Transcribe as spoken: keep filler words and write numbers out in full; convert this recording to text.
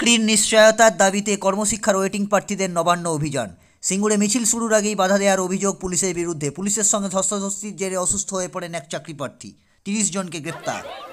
চাকরির নিশ্চয়তার দাবিতে কর্মশিক্ষার ওয়েটিং প্রার্থীদের নবান্ন অভিযান। সিঙ্গুরে মিছিল শুরুর আগেই বাধা দেওয়ার অভিযোগ পুলিশের বিরুদ্ধে। পুলিশের সঙ্গে ধস্তাধস্তির জেরে অসুস্থ হয়ে পড়েন এক চাকরি প্রার্থী। তিরিশ জনকে গ্রেপ্তার।